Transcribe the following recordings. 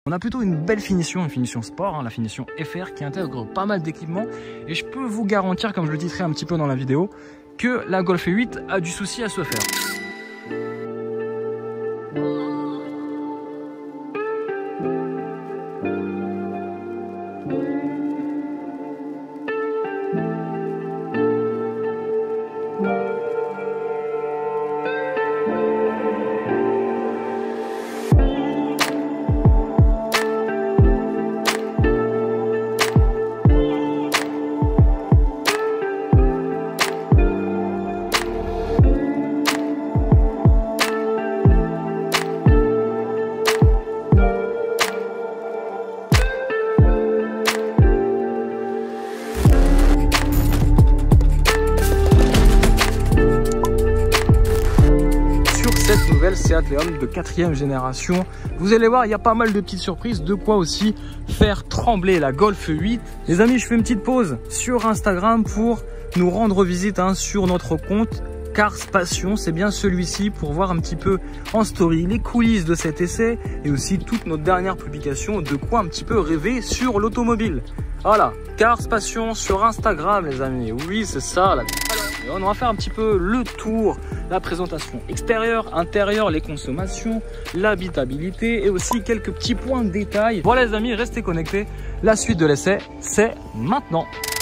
On a plutôt une belle finition, une finition sport, hein, la finition FR qui intègre pas mal d'équipements. Et je peux vous garantir, comme je le titrerai un petit peu dans la vidéo, que la Golf 8 a du souci à se faire. Cette nouvelle Seat Leon de 4e génération, vous allez voir, il y a pas mal de petites surprises, de quoi aussi faire trembler la Golf 8. Les amis, je fais une petite pause sur Instagram pour nous rendre visite sur notre compte Cars Passion, c'est bien celui-ci, pour voir un petit peu en story les coulisses de cet essai et aussi toutes nos dernières publications, de quoi un petit peu rêver sur l'automobile. Voilà, Cars Passion sur Instagram les amis, oui c'est ça là. On va faire un petit peu le tour, la présentation extérieure, intérieure, les consommations, l'habitabilité et aussi quelques petits points de détail. Voilà les amis, restez connectés, la suite de l'essai, c'est maintenant.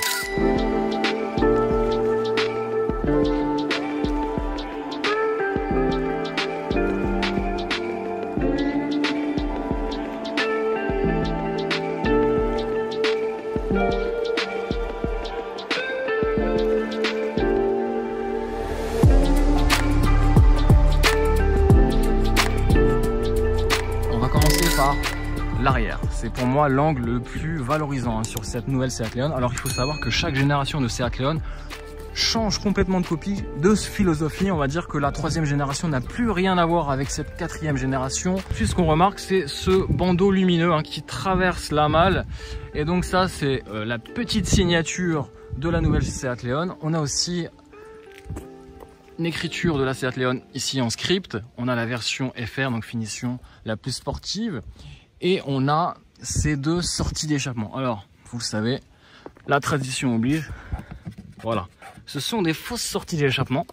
Par l'arrière, c'est pour moi l'angle le plus valorisant sur cette nouvelle Seat Leon. Alors il faut savoir que chaque génération de Seat Leon change complètement de copie, de philosophie. On va dire que la 3e génération n'a plus rien à voir avec cette 4e génération. Puis ce qu'on remarque, c'est ce bandeau lumineux qui traverse la malle, et donc ça c'est la petite signature de la nouvelle Seat Leon. On a aussi une écriture de la Seat Leon ici en script. On a la version FR, donc finition la plus sportive, et on a ces deux sorties d'échappement. Alors vous le savez, la tradition oblige, voilà, ce sont des fausses sorties d'échappement,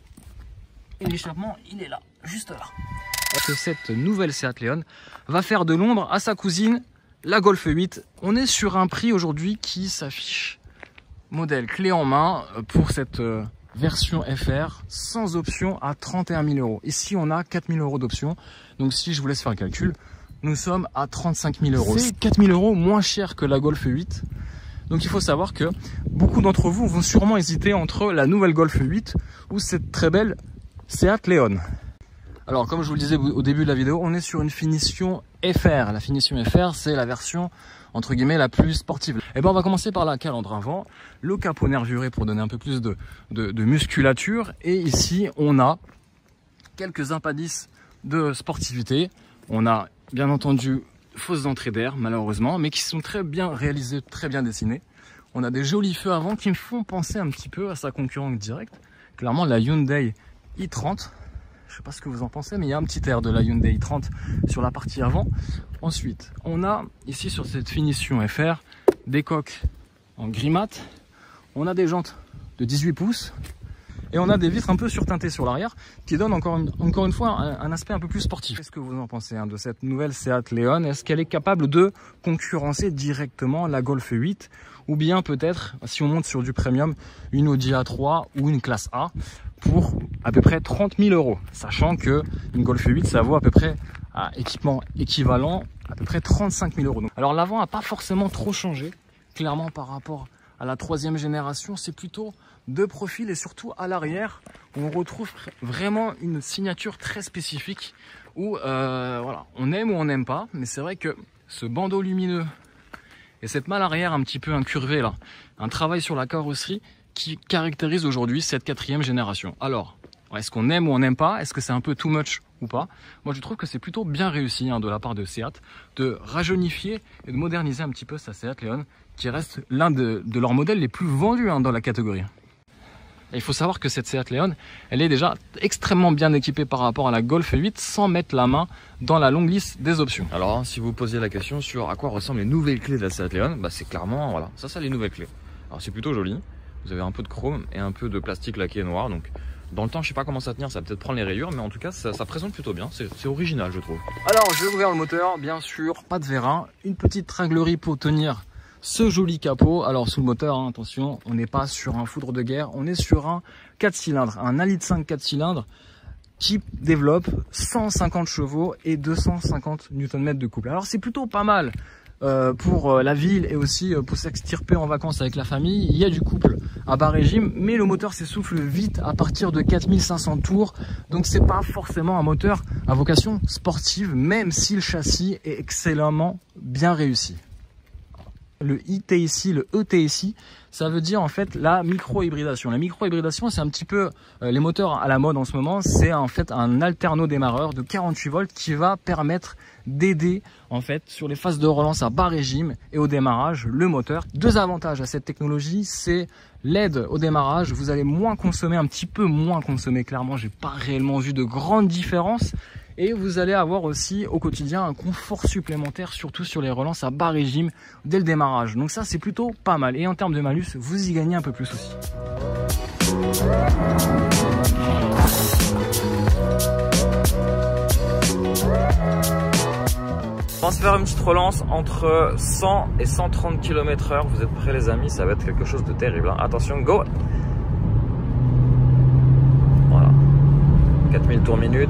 et l'échappement il est là, juste là. Parce que cette nouvelle Seat Leon va faire de l'ombre à sa cousine, la Golf 8. On est sur un prix aujourd'hui qui s'affiche modèle clé en main pour cette version FR sans option à 31 000 €. Ici on a 4 000 € d'option, donc si je vous laisse faire le calcul, nous sommes à 35 000 €. C'est 4 000 € moins cher que la Golf 8. Donc il faut savoir que beaucoup d'entre vous vont sûrement hésiter entre la nouvelle Golf 8 ou cette très belle Seat Leon. Alors comme je vous le disais au début de la vidéo, on est sur une finition FR. La finition FR, c'est la version entre guillemets la plus sportive. Et ben on va commencer par la calandre avant, le capot nervuré pour donner un peu plus de musculature, et ici on a quelques appendices de sportivité. On a bien entendu fausses entrées d'air malheureusement, mais qui sont très bien réalisées, très bien dessinées. On a des jolis feux avant qui me font penser un petit peu à sa concurrente directe, clairement la Hyundai i30. Je sais pas ce que vous en pensez, mais il y a un petit air de la Hyundai i30 sur la partie avant. Ensuite, on a ici sur cette finition FR des coques en gris mat. On a des jantes de 18 pouces et on a des vitres un peu surteintées sur l'arrière qui donnent encore une fois un aspect un peu plus sportif. Qu'est-ce que vous en pensez de cette nouvelle Seat Leon? Est-ce qu'elle est capable de concurrencer directement la Golf 8? Ou bien peut-être, si on monte sur du premium, une Audi A3 ou une classe A pour à peu près 30 000 €, sachant que une Golf 8 ça vaut à peu près à équipement équivalent à peu près 35 000 €. Alors l'avant n'a pas forcément trop changé, clairement par rapport à la 3e génération, c'est plutôt de profil, et surtout à l'arrière où on retrouve vraiment une signature très spécifique où voilà, on aime ou on n'aime pas, mais c'est vrai que ce bandeau lumineux et cette malle arrière un petit peu incurvée là, un travail sur la carrosserie qui caractérise aujourd'hui cette 4e génération. Alors, est-ce qu'on aime ou on n'aime pas? Est-ce que c'est un peu too much ou pas? Moi je trouve que c'est plutôt bien réussi de la part de Seat de rajeunifier et de moderniser un petit peu sa Seat Leon, qui reste l'un de leurs modèles les plus vendus dans la catégorie. Et il faut savoir que cette Seat Leon, elle est déjà extrêmement bien équipée par rapport à la Golf 8 sans mettre la main dans la longue liste des options. Alors, si vous posiez la question sur à quoi ressemblent les nouvelles clés de la Seat Leon, bah, c'est clairement, voilà, ça les nouvelles clés. Alors, c'est plutôt joli. Vous avez un peu de chrome et un peu de plastique laqué noir. Donc, dans le temps, je sais pas comment ça tenir, ça va peut-être prendre les rayures, mais en tout cas, ça présente plutôt bien. C'est original, je trouve. Alors, je vais ouvrir le moteur, bien sûr, pas de vérin, une petite tringlerie pour tenir ce joli capot. Alors sous le moteur, hein, attention, on n'est pas sur un foudre de guerre, on est sur un 4 cylindres, un 1,5 litre 4 cylindres qui développe 150 chevaux et 250 Nm de couple. Alors c'est plutôt pas mal pour la ville et aussi pour s'extirper en vacances avec la famille. Il y a du couple à bas régime, mais le moteur s'essouffle vite à partir de 4500 tours, donc c'est pas forcément un moteur à vocation sportive, même si le châssis est excellemment bien réussi. Le ITSI, le ETSI, ça veut dire en fait la micro-hybridation. La micro-hybridation, c'est un petit peu les moteurs à la mode en ce moment. C'est en fait un alterno-démarreur de 48 volts qui va permettre d'aider en fait sur les phases de relance à bas régime et au démarrage le moteur. Deux avantages à cette technologie, c'est l'aide au démarrage. Vous allez moins consommer, un petit peu moins consommer. Clairement, j'ai pas réellement vu de grandes différences. Et vous allez avoir aussi au quotidien un confort supplémentaire, surtout sur les relances à bas régime dès le démarrage. Donc ça, c'est plutôt pas mal. Et en termes de malus, vous y gagnez un peu plus aussi. On va se faire une petite relance entre 100 et 130 km/h. Vous êtes prêts les amis, ça va être quelque chose de terrible. Hein. Attention, go! Voilà. 4000 tours minute.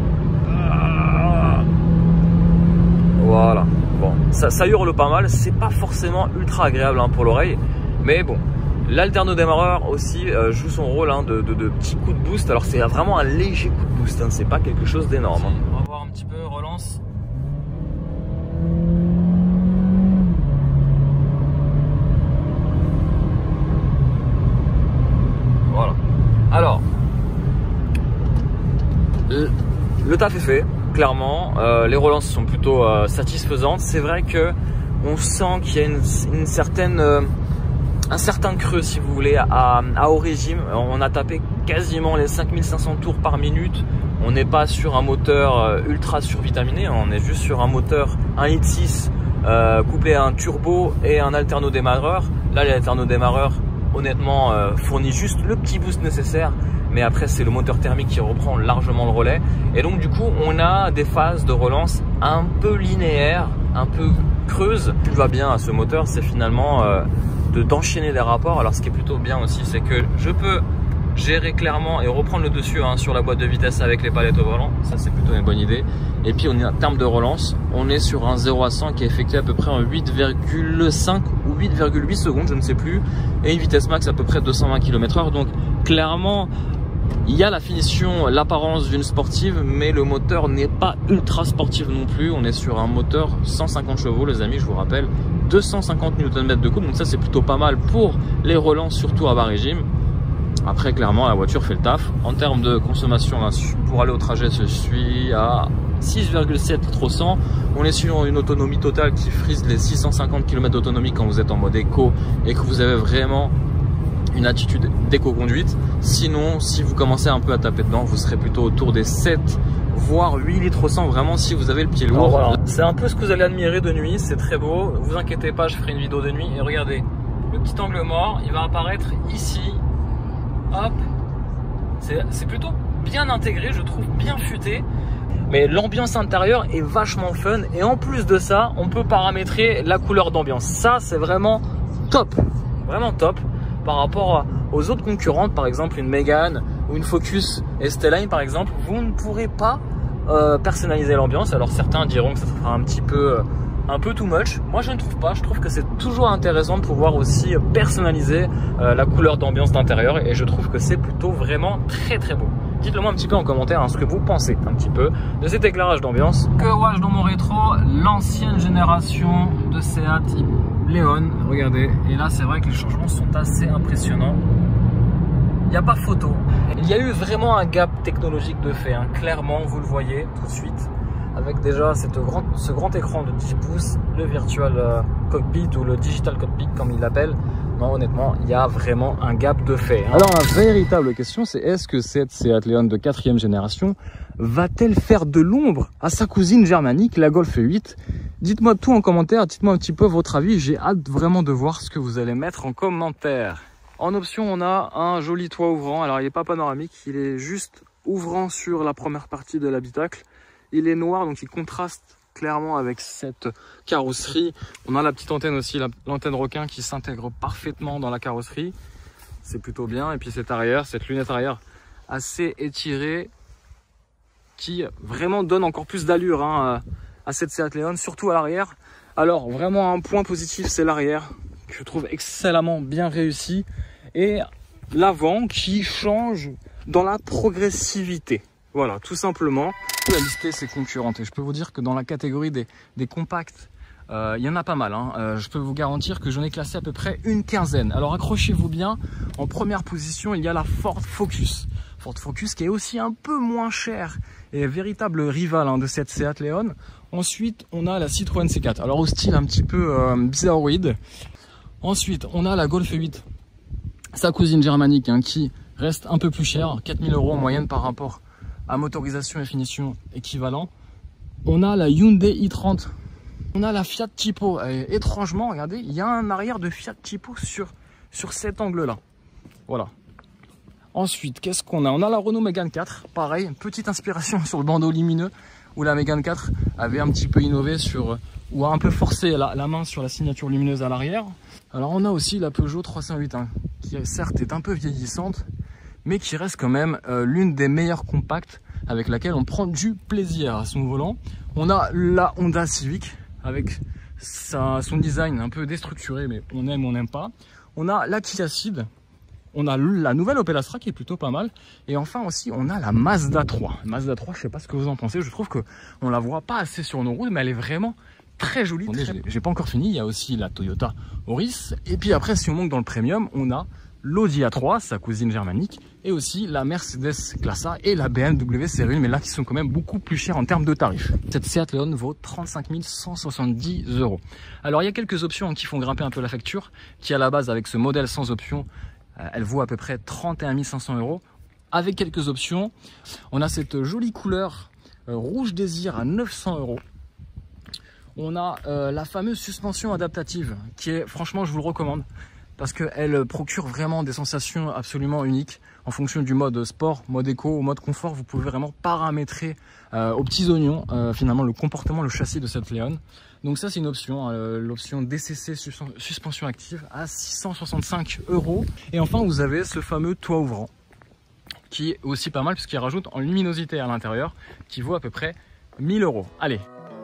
Voilà, bon, ça hurle pas mal, c'est pas forcément ultra agréable hein, pour l'oreille, mais bon, l'alterno démarreur aussi joue son rôle hein, de petit coup de boost. Alors c'est vraiment un léger coup de boost, hein, c'est pas quelque chose d'énorme. Hein. On va voir un petit peu relance. Voilà. Alors, le taf est fait. Clairement, les relances sont plutôt satisfaisantes. C'est vrai que on sent qu'il y a un certain creux, si vous voulez, à haut régime. On a tapé quasiment les 5500 tours par minute. On n'est pas sur un moteur ultra survitaminé. On est juste sur un moteur 1,6 litre couplé à un turbo et un alterno démarreur. Là, l'alterno démarreur, honnêtement, fournit juste le petit boost nécessaire. Mais après c'est le moteur thermique qui reprend largement le relais et donc du coup on a des phases de relance un peu linéaires, un peu creuses. Ce qui va bien à ce moteur, c'est finalement d'enchaîner les rapports. Alors ce qui est plutôt bien aussi, c'est que je peux gérer clairement et reprendre le dessus hein, sur la boîte de vitesse avec les palettes au volant. Ça c'est plutôt une bonne idée. Et puis en termes de relance, on est sur un 0 à 100 qui est effectué à peu près en 8,5 ou 8,8 secondes, je ne sais plus, et une vitesse max à peu près 220 km/h. Donc clairement il y a la finition, l'apparence d'une sportive, mais le moteur n'est pas ultra sportif non plus. On est sur un moteur 150 chevaux, les amis, je vous rappelle, 250 Nm de couple. Donc ça, c'est plutôt pas mal pour les relances, surtout à bas régime. Après, clairement, la voiture fait le taf. En termes de consommation, pour aller au trajet, je suis à 6,7 litres au 100. On est sur une autonomie totale qui frise les 650 km d'autonomie quand vous êtes en mode éco et que vous avez vraiment une attitude d'éco-conduite. Sinon, si vous commencez un peu à taper dedans, vous serez plutôt autour des 7 voire 8 litres au 100 vraiment si vous avez le pied lourd. Voilà. C'est un peu ce que vous allez admirer de nuit, c'est très beau. Vous inquiétez pas, je ferai une vidéo de nuit et regardez, le petit angle mort, il va apparaître ici. Hop, c'est plutôt bien intégré, je trouve bien futé. Mais l'ambiance intérieure est vachement fun et en plus de ça, on peut paramétrer la couleur d'ambiance. Ça, c'est vraiment top, vraiment top. Par rapport aux autres concurrentes, par exemple une Mégane ou une Focus ST-Line par exemple, vous ne pourrez pas personnaliser l'ambiance. Alors certains diront que ça sera un peu too much. Moi je ne trouve pas, je trouve que c'est toujours intéressant de pouvoir aussi personnaliser la couleur d'ambiance d'intérieur et je trouve que c'est plutôt vraiment très très beau. Dites-le moi un petit peu en commentaire hein, ce que vous pensez un petit peu de cet éclairage d'ambiance. Que vois-je dans mon rétro? L'ancienne génération de Seat Leon, regardez, et là c'est vrai que les changements sont assez impressionnants. Il n'y a pas photo. Il y a eu vraiment un gap technologique de fait, hein. Clairement vous le voyez tout de suite, avec déjà ce grand écran de 10 pouces, le Virtual Cockpit ou le Digital Cockpit comme il l'appelle. Non, honnêtement, il y a vraiment un gap de fait. Alors la véritable question, c'est est-ce que cette Seat Leon de 4e génération va-t-elle faire de l'ombre à sa cousine germanique, la Golf 8? Dites-moi tout en commentaire, dites-moi un petit peu votre avis. J'ai hâte vraiment de voir ce que vous allez mettre en commentaire. En option, on a un joli toit ouvrant. Alors il n'est pas panoramique, il est juste ouvrant sur la première partie de l'habitacle. Il est noir, donc il contraste clairement avec cette carrosserie. On a la petite antenne aussi, l'antenne requin qui s'intègre parfaitement dans la carrosserie. C'est plutôt bien. Et puis cette lunette arrière assez étirée qui vraiment donne encore plus d'allure à cette Seat Leon, surtout à l'arrière. Alors vraiment un point positif, c'est l'arrière que je trouve excellemment bien réussi et l'avant qui change dans la progressivité. Voilà, tout simplement. Je peux lister ses concurrentes et je peux vous dire que dans la catégorie des compacts, il y en a pas mal. Je peux vous garantir que j'en ai classé à peu près une quinzaine. Alors accrochez-vous bien, en première position, il y a la Ford Focus. Ford Focus qui est aussi un peu moins cher et véritable rival de cette Seat Leon. Ensuite, on a la Citroën C4. Alors au style un petit peu bizarroïde. Ensuite, on a la Golf 8, sa cousine germanique qui reste un peu plus chère, 4000 € en moyenne par rapport à motorisation et finition équivalent. On a la Hyundai i30. On a la Fiat Tipo. Et étrangement, regardez, il y a un arrière de Fiat Tipo sur cet angle-là. Voilà. Ensuite, qu'est-ce qu'on a? On a la Renault Mégane 4. Pareil, petite inspiration sur le bandeau lumineux où la Mégane 4 avait un petit peu innové ou a un peu forcé la main sur la signature lumineuse à l'arrière. Alors on a aussi la Peugeot 308 qui certes est un peu vieillissante, mais qui reste quand même l'une des meilleures compacts avec laquelle on prend du plaisir à son volant. On a la Honda Civic avec son design un peu déstructuré, mais on aime, on n'aime pas. On a la Kia Ceed. On a la nouvelle Opel Astra qui est plutôt pas mal. Et enfin aussi, on a la Mazda 3. Mazda 3, je sais pas ce que vous en pensez. Je trouve qu'on la voit pas assez sur nos routes, mais elle est vraiment très jolie. J'ai pas encore fini. Il y a aussi la Toyota Auris. Et puis après, si on monte dans le premium, on a l'Audi A3, sa cousine germanique, et aussi la Mercedes Classe A et la BMW Série 1, mais là qui sont quand même beaucoup plus chers en termes de tarifs. Cette Seat Leon vaut 35 170 €. Alors il y a quelques options qui font grimper un peu la facture, qui à la base avec ce modèle sans option, elle vaut à peu près 31 500 €. Avec quelques options, on a cette jolie couleur rouge désir à 900 €. On a la fameuse suspension adaptative qui est, franchement, je vous le recommande parce qu'elle procure vraiment des sensations absolument uniques en fonction du mode sport, mode éco ou mode confort. Vous pouvez vraiment paramétrer aux petits oignons finalement le comportement, le châssis de cette Leon. Donc ça c'est une option, l'option DCC suspension active à 665 €. Et enfin vous avez ce fameux toit ouvrant qui est aussi pas mal puisqu'il rajoute en luminosité à l'intérieur qui vaut à peu près 1000 €. Allez.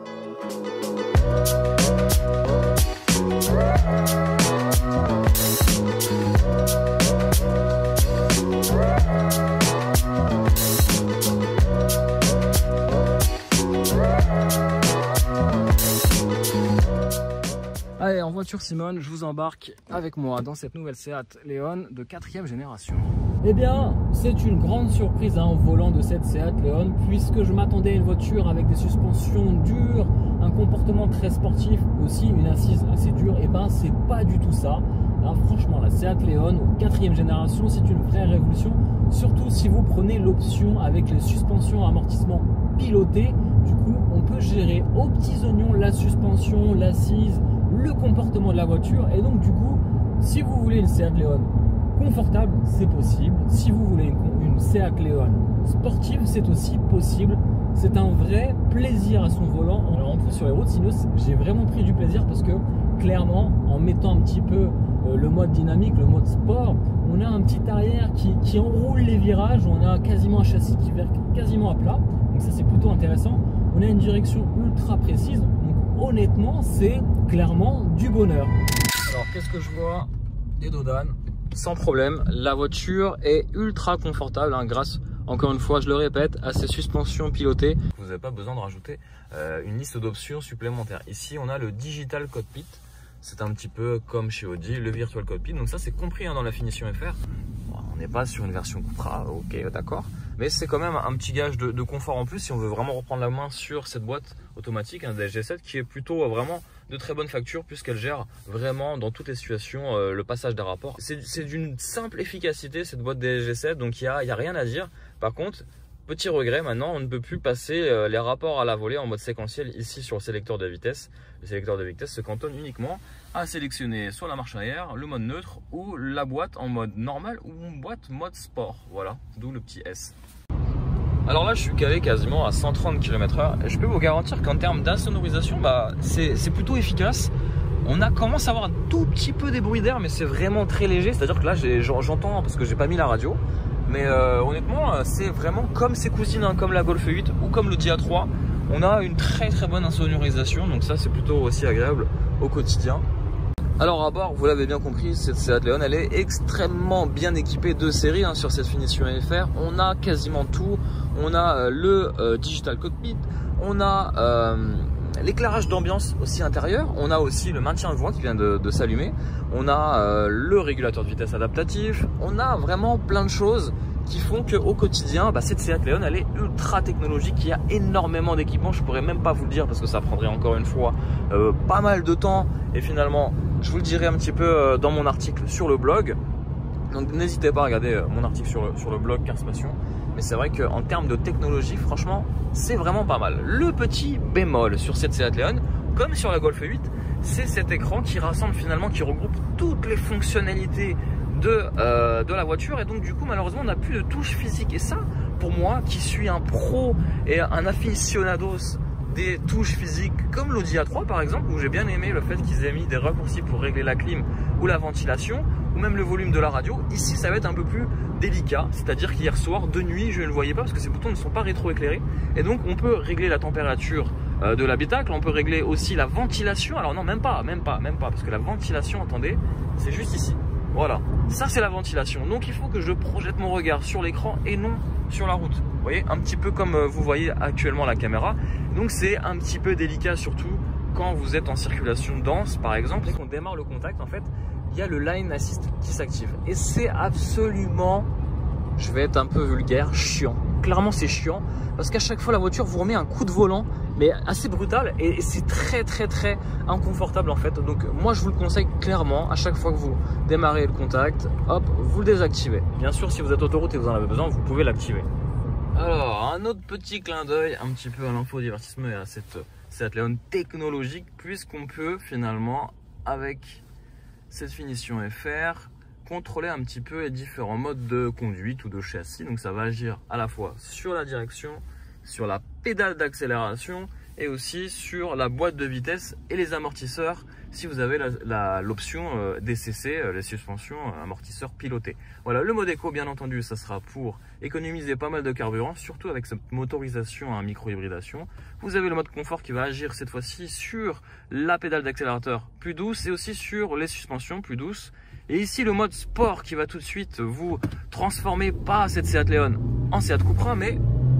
Allez, en voiture Simone, je vous embarque avec moi dans cette nouvelle Seat Leon de 4e génération. Eh bien, c'est une grande surprise au volant de cette Seat Leon, puisque je m'attendais à une voiture avec des suspensions dures, un comportement très sportif, aussi une assise assez dure. Et ben, c'est pas du tout ça. Là, franchement, la Seat Leon 4e génération, c'est une vraie révolution, surtout si vous prenez l'option avec les suspensions à amortissement piloté. Du coup, on peut gérer aux petits oignons la suspension, l'assise, le comportement de la voiture. Et donc, du coup, si vous voulez une Seat Leon confortable, c'est possible. Si vous voulez une Seat Leon sportive, c'est aussi possible. C'est un vrai plaisir à son volant. Alors en plus sur les routes, sinon j'ai vraiment pris du plaisir parce que clairement, en mettant un petit peu le mode dynamique, le mode sport, on a un petit arrière qui enroule les virages. On a quasiment un châssis qui vire quasiment à plat. Donc ça c'est plutôt intéressant. On a une direction ultra précise. Donc honnêtement, c'est clairement du bonheur. Alors qu'est-ce que je vois? Des dodanes. Sans problème, la voiture est ultra confortable grâce, encore une fois, je le répète, à ces suspensions pilotées. Vous n'avez pas besoin de rajouter une liste d'options supplémentaires. Ici, on a le Digital Cockpit. C'est un petit peu comme chez Audi, le Virtual Cockpit. Donc ça, c'est compris dans la finition FR. Bon, on n'est pas sur une version Cupra, ok, d'accord. Mais c'est quand même un petit gage de confort en plus si on veut vraiment reprendre la main sur cette boîte automatique, un DSG7 qui est plutôt vraiment de très bonne facture puisqu'elle gère vraiment dans toutes les situations le passage des rapports. C'est d'une simple efficacité cette boîte DSG7, donc il y a rien à dire. Par contre, petit regret, maintenant on ne peut plus passer les rapports à la volée en mode séquentiel ici sur le sélecteur de vitesse. Le sélecteur de vitesse se cantonne uniquement à sélectionner soit la marche arrière, le mode neutre ou la boîte en mode normal ou une boîte mode sport. Voilà, d'où le petit S. Alors là je suis calé quasiment à 130 km/h et je peux vous garantir qu'en termes d'insonorisation, c'est plutôt efficace. On commence à avoir un tout petit peu des bruits d'air, mais c'est vraiment très léger. C'est à dire que là j'entends parce que j'ai pas mis la radio. Mais honnêtement, c'est vraiment comme ses cousines, hein, comme la Golf 8 ou comme l'Audi A3. On a une très bonne insonorisation, donc ça c'est plutôt aussi agréable au quotidien. Alors à bord, vous l'avez bien compris, cette Seat Leon, elle est extrêmement bien équipée de série hein, sur cette finition FR. On a quasiment tout. On a le Digital Cockpit, on a l'éclairage d'ambiance aussi intérieur, on a aussi le maintien de voie qui vient de s'allumer, on a le régulateur de vitesse adaptatif, on a vraiment plein de choses qui font qu'au quotidien, cette Seat Leon elle est ultra technologique. Il y a énormément d'équipements, je pourrais même pas vous le dire parce que ça prendrait encore une fois pas mal de temps et finalement je vous le dirai un petit peu dans mon article sur le blog. Donc n'hésitez pas à regarder mon article sur le blog Cars Passion. Mais c'est vrai qu'en termes de technologie, franchement, c'est vraiment pas mal. Le petit bémol sur cette Seat Leon, comme sur la Golf 8, c'est cet écran qui rassemble finalement, qui regroupe toutes les fonctionnalités de la voiture. Et donc du coup, malheureusement, on n'a plus de touche physique. Et ça, pour moi, qui suis un pro et un aficionados des touches physiques comme l'Audi A3 par exemple, où j'ai bien aimé le fait qu'ils aient mis des raccourcis pour régler la clim ou la ventilation ou même le volume de la radio. Ici ça va être un peu plus délicat, c'est-à-dire qu'hier soir de nuit je ne le voyais pas parce que ces boutons ne sont pas rétro-éclairés et donc on peut régler la température de l'habitacle, on peut régler aussi la ventilation. Alors non, même pas parce que la ventilation, attendez, c'est juste ici. Voilà, ça c'est la ventilation. Donc il faut que je projette mon regard sur l'écran et non sur la route. Vous voyez, un petit peu comme vous voyez actuellement la caméra. Donc c'est un petit peu délicat, surtout quand vous êtes en circulation dense par exemple. Dès qu'on démarre le contact, en fait, il y a le Line Assist qui s'active. Et c'est absolument, je vais être un peu vulgaire, chiant. Clairement c'est chiant parce qu'à chaque fois la voiture vous remet un coup de volant mais assez brutal et c'est très inconfortable en fait. Donc moi je vous le conseille clairement, à chaque fois que vous démarrez le contact, hop, vous le désactivez. Bien sûr si vous êtes autoroute et vous en avez besoin, vous pouvez l'activer. Alors un autre petit clin d'œil un petit peu à l'infodivertissement et à cette Leon technologique, puisqu'on peut finalement avec cette finition FR contrôler un petit peu les différents modes de conduite ou de châssis. Donc ça va agir à la fois sur la direction, sur la pédale d'accélération et aussi sur la boîte de vitesse et les amortisseurs si vous avez l'option DCC, les suspensions amortisseurs pilotés. Voilà, le mode éco bien entendu ça sera pour économiser pas mal de carburant, surtout avec cette motorisation à micro-hybridation. Vous avez le mode confort qui va agir cette fois-ci sur la pédale d'accélérateur plus douce et aussi sur les suspensions plus douces. Et ici le mode sport qui va tout de suite vous transformer, pas cette Seat Leon en Seat Cupra, mais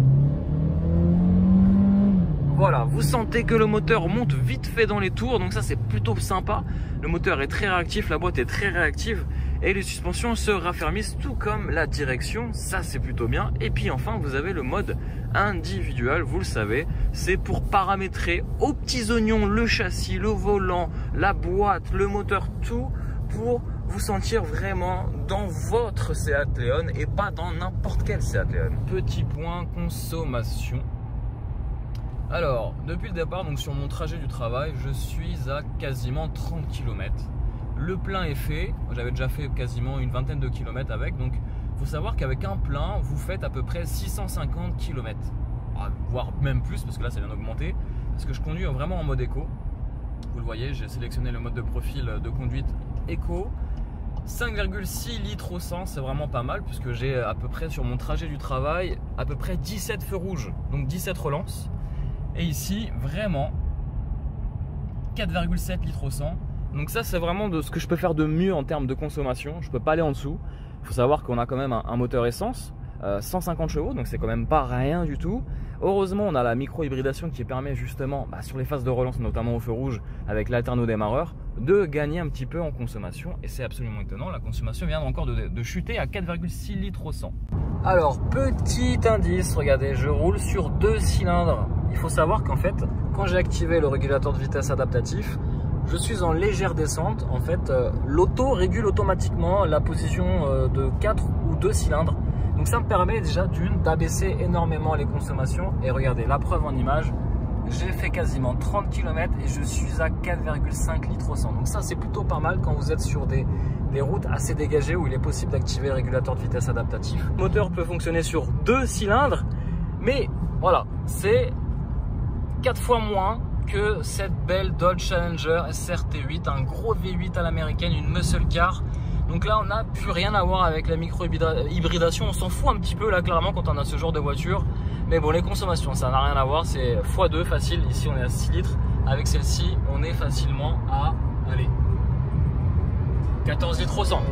voilà, vous sentez que le moteur monte vite fait dans les tours, donc ça c'est plutôt sympa. Le moteur est très réactif, la boîte est très réactive et les suspensions se raffermissent tout comme la direction, ça c'est plutôt bien. Et puis enfin vous avez le mode individuel, vous le savez, c'est pour paramétrer aux petits oignons le châssis, le volant, la boîte, le moteur, tout pour vous sentir vraiment dans votre Seat Leon et pas dans n'importe quel Seat Leon. Petit point consommation. Alors, depuis le départ, donc sur mon trajet du travail, je suis à quasiment 30 km. Le plein est fait, j'avais déjà fait quasiment une vingtaine de kilomètres avec, donc il faut savoir qu'avec un plein, vous faites à peu près 650 km, voire même plus, parce que là ça vient d'augmenter, parce que je conduis vraiment en mode éco. Vous le voyez, j'ai sélectionné le mode de profil de conduite éco. 5,6 litres au 100, c'est vraiment pas mal, puisque j'ai à peu près sur mon trajet du travail, à peu près 17 feux rouges, donc 17 relances. Et ici, vraiment, 4,7 litres au 100. Donc ça, c'est vraiment de ce que je peux faire de mieux en termes de consommation. Je peux pas aller en dessous. Il faut savoir qu'on a quand même un moteur essence, 150 chevaux, donc c'est quand même pas rien du tout. Heureusement, on a la micro-hybridation qui permet justement, sur les phases de relance, notamment au feu rouge, avec l'alterno-démarreur, de gagner un petit peu en consommation. Et c'est absolument étonnant, la consommation vient encore de chuter à 4,6 litres au 100. Alors, petit indice, regardez, je roule sur 2 cylindres. Il faut savoir qu'en fait, quand j'ai activé le régulateur de vitesse adaptatif, je suis en légère descente. En fait, l'auto régule automatiquement la position de 4 ou 2 cylindres. Donc ça me permet déjà d'abaisser énormément les consommations. Et regardez, la preuve en image, j'ai fait quasiment 30 km et je suis à 4,5 litres au 100. Donc ça, c'est plutôt pas mal quand vous êtes sur des routes assez dégagées où il est possible d'activer le régulateur de vitesse adaptatif. Le moteur peut fonctionner sur 2 cylindres, mais voilà, c'est 4 fois moins que cette belle Dodge Challenger SRT8, un gros V8 à l'américaine, une muscle car. Donc là, on n'a plus rien à voir avec la micro-hybridation. On s'en fout un petit peu là, clairement, quand on a ce genre de voiture. Mais bon, les consommations, ça n'a rien à voir. C'est x2 facile. Ici, on est à 6 litres. Avec celle-ci, on est facilement à, allez, 14 litres au 100.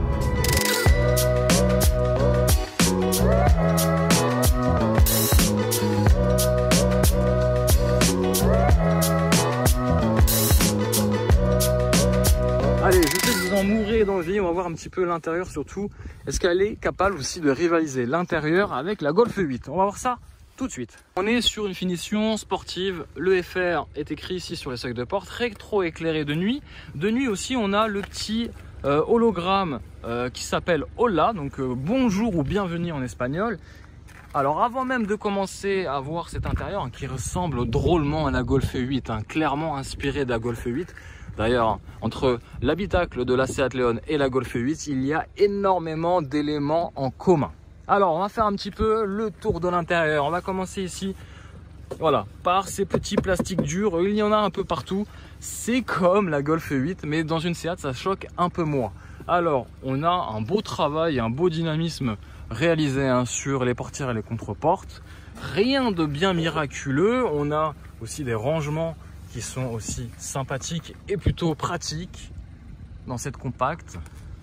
Allez, je sais que vous en mourrez d'envie, on va voir un petit peu l'intérieur surtout. Est-ce qu'elle est capable aussi de rivaliser l'intérieur avec la Golf 8? On va voir ça tout de suite. On est sur une finition sportive, le FR est écrit ici sur les seuils de porte, rétro-éclairé de nuit. De nuit aussi, on a le petit hologramme qui s'appelle Hola, donc bonjour ou bienvenue en espagnol. Alors avant même de commencer à voir cet intérieur qui ressemble drôlement à la Golf 8, clairement inspiré de la Golf 8. D'ailleurs, entre l'habitacle de la Seat Leon et la Golf 8, il y a énormément d'éléments en commun. Alors, on va faire un petit peu le tour de l'intérieur. On va commencer ici, voilà, par ces petits plastiques durs. Il y en a un peu partout. C'est comme la Golf 8, mais dans une Seat, ça choque un peu moins. Alors, on a un beau travail, un beau dynamisme réalisé sur les portières et les contre-portes. Rien de bien miraculeux. On a aussi des rangements qui sont aussi sympathiques et plutôt pratiques dans cette compacte.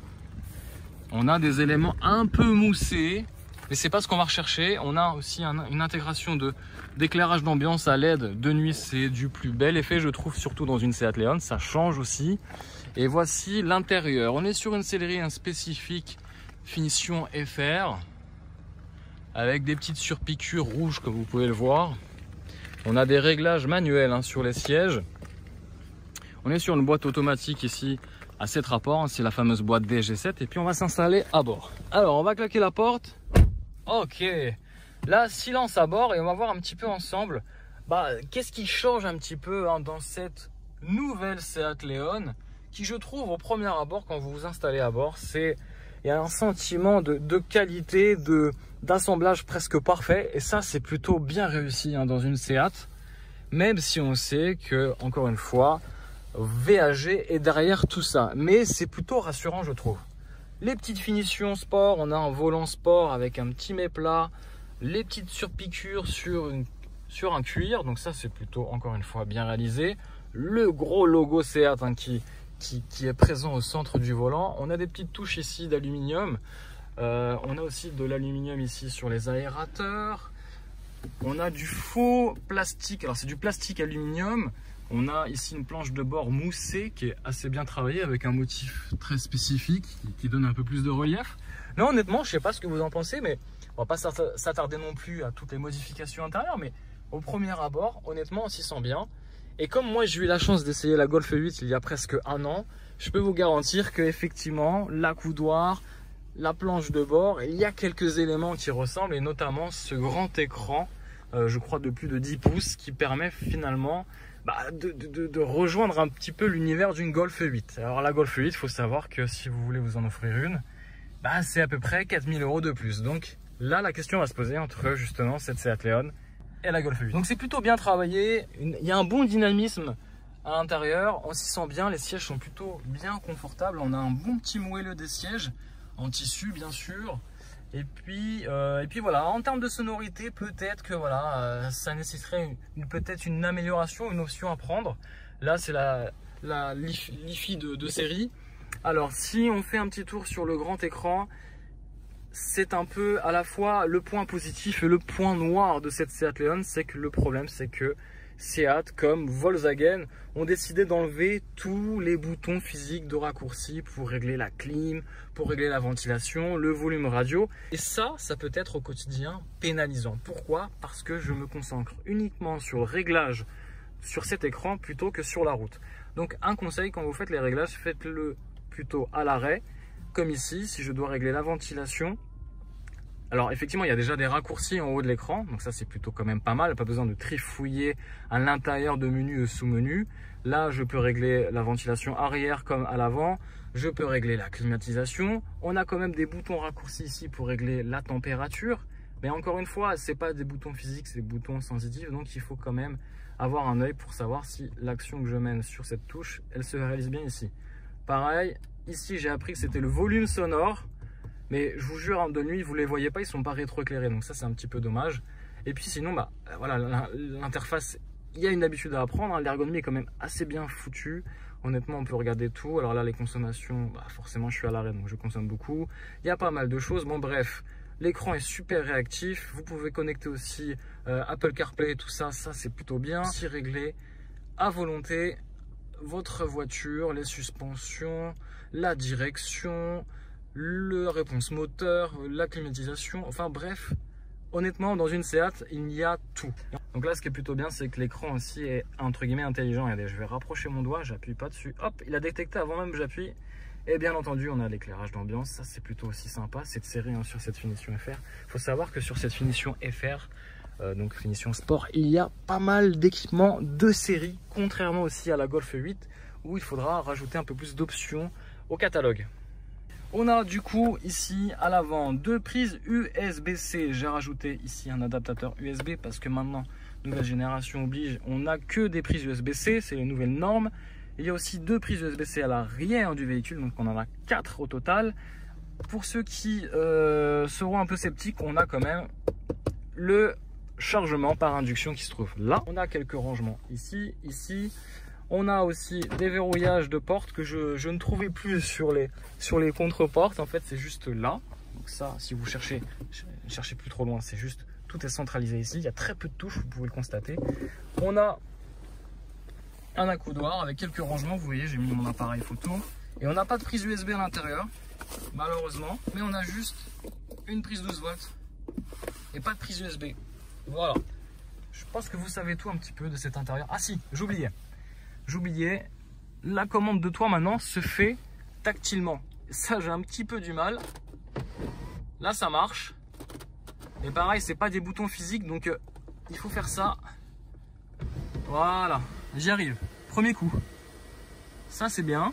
On a des éléments un peu moussés, mais c'est pas ce qu'on va rechercher. On a aussi une intégration d'éclairage d'ambiance à LED de nuit, c'est du plus bel effet je trouve, surtout dans une Seat Leon, ça change aussi. Et voici l'intérieur. On est sur une sellerie spécifique finition FR avec des petites surpiqûres rouges comme vous pouvez le voir. On a des réglages manuels sur les sièges. On est sur une boîte automatique ici à 7 rapports. C'est la fameuse boîte DG7. Et puis on va s'installer à bord. Alors on va claquer la porte. Ok. Là, silence à bord. Et on va voir un petit peu ensemble qu'est-ce qui change un petit peu dans cette nouvelle Seat Leon. Qui je trouve au premier abord, quand vous vous installez à bord, il y a un sentiment de qualité, d'assemblage presque parfait, et ça c'est plutôt bien réussi dans une Seat, même si on sait que, encore une fois, VAG est derrière tout ça, mais c'est plutôt rassurant je trouve. Les petites finitions sport, on a un volant sport avec un petit méplat, les petites surpiqûres sur un cuir, donc ça c'est plutôt encore une fois bien réalisé. Le gros logo Seat qui est présent au centre du volant. On a des petites touches ici d'aluminium. On a aussi de l'aluminium ici sur les aérateurs. On a du faux plastique. Alors c'est du plastique aluminium. On a ici une planche de bord moussée qui est assez bien travaillée avec un motif très spécifique qui donne un peu plus de relief. Non, honnêtement, je sais pas ce que vous en pensez, mais on va pas s'attarder non plus à toutes les modifications intérieures, mais au premier abord, honnêtement, on s'y sent bien. Et comme moi j'ai eu la chance d'essayer la Golf 8 il y a presque un an, je peux vous garantir que effectivement l'accoudoir, la planche de bord, il y a quelques éléments qui ressemblent, et notamment ce grand écran, je crois de plus de 10 pouces, qui permet finalement de rejoindre un petit peu l'univers d'une Golf 8. Alors la Golf 8, il faut savoir que si vous voulez vous en offrir une, c'est à peu près 4000 € de plus. Donc là la question va se poser entre justement cette Seat Leon et la Golf 8. Donc c'est plutôt bien travaillé, il y a un bon dynamisme à l'intérieur, on s'y sent bien, les sièges sont plutôt bien confortables, on a un bon petit moelleux des sièges, en tissu bien sûr, et puis voilà, en termes de sonorité, peut-être que voilà, ça nécessiterait peut-être une amélioration, une option à prendre. Là c'est la Li-Fi de série. Alors si on fait un petit tour sur le grand écran, c'est un peu à la fois le point positif et le point noir de cette Seat Leon, c'est que le problème c'est que Seat comme Volkswagen ont décidé d'enlever tous les boutons physiques de raccourci pour régler la clim, pour régler la ventilation, le volume radio, et ça peut être au quotidien pénalisant. Pourquoi? Parce que je me concentre uniquement sur le réglage sur cet écran plutôt que sur la route. Donc un conseil, quand vous faites les réglages, faites-le plutôt à l'arrêt, comme ici, si je dois régler la ventilation. Alors effectivement, il y a déjà des raccourcis en haut de l'écran, donc ça c'est plutôt quand même pas mal, pas besoin de trifouiller à l'intérieur de menu et sous-menu. Là, je peux régler la ventilation arrière comme à l'avant, je peux régler la climatisation. On a quand même des boutons raccourcis ici pour régler la température, mais encore une fois, c'est pas des boutons physiques, c'est des boutons sensitifs, donc il faut quand même avoir un œil pour savoir si l'action que je mène sur cette touche, elle se réalise bien ici. Pareil, ici j'ai appris que c'était le volume sonore, mais je vous jure, de nuit, vous les voyez pas, ils sont pas rétroéclairés, donc ça c'est un petit peu dommage. Et puis sinon, bah voilà, l'interface, il y a une habitude à apprendre, hein. L'ergonomie est quand même assez bien foutue. Honnêtement, on peut regarder tout. Alors là, les consommations, bah forcément, je suis à l'arrêt, donc je consomme beaucoup. Il y a pas mal de choses. Bon, bref, l'écran est super réactif. Vous pouvez connecter aussi Apple CarPlay, tout ça, ça c'est plutôt bien. Aussi régler à volonté votre voiture, les suspensions, la direction, le réponse moteur, la climatisation, enfin bref, honnêtement dans une Seat il y a tout. Donc là ce qui est plutôt bien, c'est que l'écran aussi est entre guillemets intelligent. Regardez, je vais rapprocher mon doigt, j'appuie pas dessus, hop, il a détecté avant même que j'appuie. Et bien entendu on a l'éclairage d'ambiance, ça c'est plutôt aussi sympa, cette série hein, sur cette finition FR. Il faut savoir que sur cette finition FR, donc finition sport, il y a pas mal d'équipements de série, contrairement aussi à la Golf 8 où il faudra rajouter un peu plus d'options au catalogue. On a du coup ici à l'avant deux prises USB-C. J'ai rajouté ici un adaptateur USB parce que maintenant, nouvelle génération oblige, on n'a que des prises USB-C, c'est les nouvelles normes. Il y a aussi deux prises USB-C à l'arrière du véhicule, donc on en a 4 au total. Pour ceux qui seront un peu sceptiques, on a quand même le chargement par induction qui se trouve là. On a quelques rangements ici, ici. On a aussi des verrouillages de portes que je ne trouvais plus sur les contre-portes. En fait, c'est juste là. Donc ça, si vous cherchez, ne cherchez plus trop loin, c'est juste, tout est centralisé ici. Il y a très peu de touches, vous pouvez le constater. On a un accoudoir avec quelques rangements. Vous voyez, j'ai mis mon appareil photo. Et on n'a pas de prise USB à l'intérieur, malheureusement. Mais on a juste une prise 12 volts et pas de prise USB. Voilà. Je pense que vous savez tout un petit peu de cet intérieur. Ah si, j'oubliais, la commande de toit maintenant se fait tactilement. Ça, j'ai un petit peu du mal. Là, ça marche. Et pareil, c'est pas des boutons physiques, donc il faut faire ça. Voilà, j'y arrive. Premier coup. Ça, c'est bien.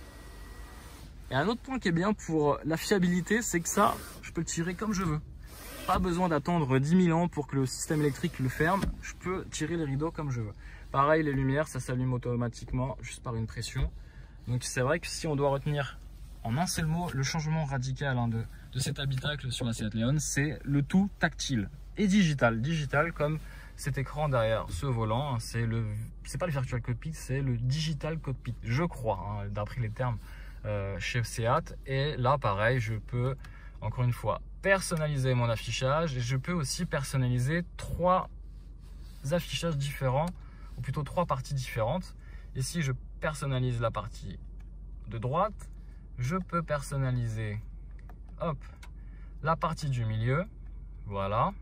Et un autre point qui est bien pour la fiabilité, c'est que ça, je peux le tirer comme je veux. Pas besoin d'attendre 10 000 ans pour que le système électrique le ferme. Je peux tirer les rideaux comme je veux. Pareil, les lumières, ça s'allume automatiquement, juste par une pression. Donc c'est vrai que si on doit retenir en un seul mot le changement radical hein, de cet habitacle sur la Seat Leon, c'est le tout tactile et digital. Digital comme cet écran derrière ce volant, hein, c'est pas le Virtual Cockpit, c'est le Digital Cockpit, je crois, hein, d'après les termes chez Seat. Et là, pareil, je peux, encore une fois, personnaliser mon affichage et je peux aussi personnaliser 3 affichages différents, ou plutôt 3 parties différentes. Ici, je personnalise la partie de droite. Je peux personnaliser hop, la partie du milieu. Voilà.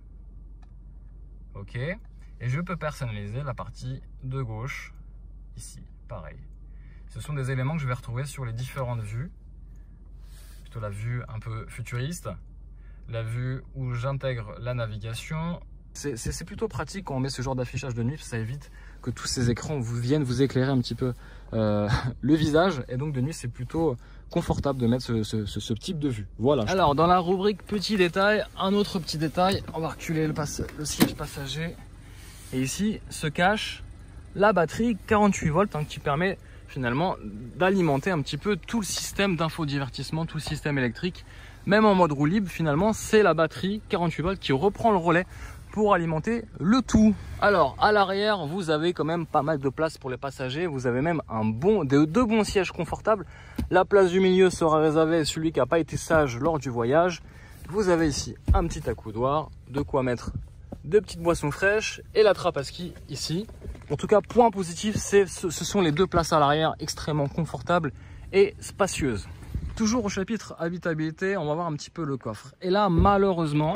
OK. Et je peux personnaliser la partie de gauche. Ici, pareil. Ce sont des éléments que je vais retrouver sur les différentes vues. Plutôt la vue un peu futuriste. La vue où j'intègre la navigation. C'est plutôt pratique quand on met ce genre d'affichage de nuit, ça évite que tous ces écrans viennent vous éclairer un petit peu le visage. Et donc de nuit, c'est plutôt confortable de mettre ce type de vue. Voilà. Alors dans la rubrique petits détails, un autre petit détail, on va reculer le siège passager. Et ici se cache la batterie 48 volts hein, qui permet finalement d'alimenter un petit peu tout le système d'infodivertissement, tout le système électrique. Même en mode roue libre, finalement, c'est la batterie 48 volts qui reprend le relais pour alimenter le tout. Alors à l'arrière, vous avez quand même pas mal de place pour les passagers. Vous avez même deux bons sièges confortables. La place du milieu sera réservée à celui qui n'a pas été sage lors du voyage. Vous avez ici un petit accoudoir, de quoi mettre 2 petites boissons fraîches et la trappe à ski ici. En tout cas, point positif, ce sont les 2 places à l'arrière extrêmement confortables et spacieuses. Toujours au chapitre habitabilité, on va voir un petit peu le coffre. Et là, malheureusement,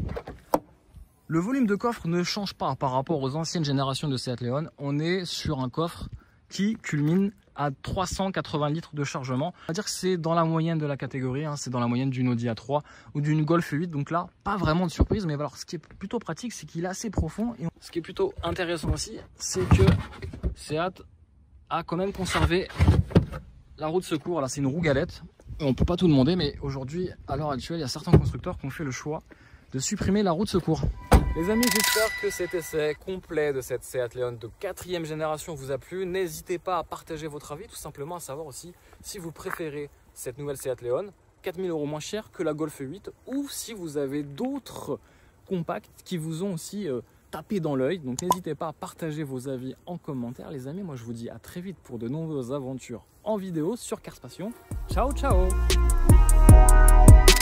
le volume de coffre ne change pas par rapport aux anciennes générations de Seat Leon. On est sur un coffre qui culmine à 380 litres de chargement. On va dire que c'est dans la moyenne de la catégorie, hein, c'est dans la moyenne d'une Audi A3 ou d'une Golf 8. Donc là, pas vraiment de surprise, mais alors ce qui est plutôt pratique, c'est qu'il est assez profond. Et ce qui est plutôt intéressant aussi, c'est que Seat a quand même conservé la roue de secours. Là, c'est une roue galette. On peut pas tout demander, mais aujourd'hui, à l'heure actuelle, il y a certains constructeurs qui ont fait le choix de supprimer la roue de secours. Les amis, j'espère que cet essai complet de cette Seat Leon de 4e génération vous a plu. N'hésitez pas à partager votre avis, tout simplement à savoir aussi si vous préférez cette nouvelle Seat Leon, 4000 € moins cher que la Golf 8, ou si vous avez d'autres compacts qui vous ont aussi tapé dans l'œil. Donc n'hésitez pas à partager vos avis en commentaire. Les amis, moi je vous dis à très vite pour de nombreuses aventures en vidéo sur Cars Passion. Ciao, ciao!